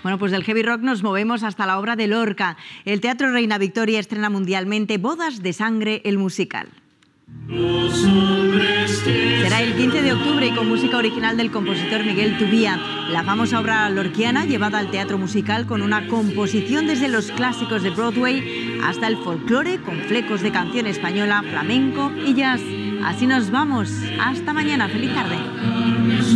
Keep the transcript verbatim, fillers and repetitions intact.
Bueno, pues del heavy rock nos movemos hasta la obra de Lorca. El Teatro Reina Victoria estrena mundialmente Bodas de Sangre, el musical. Será el quince de octubre y con música original del compositor Miguel Tubía. La famosa obra lorquiana llevada al teatro musical con una composición desde los clásicos de Broadway hasta el folclore con flecos de canción española, flamenco y jazz. Así nos vamos. Hasta mañana. Feliz tarde.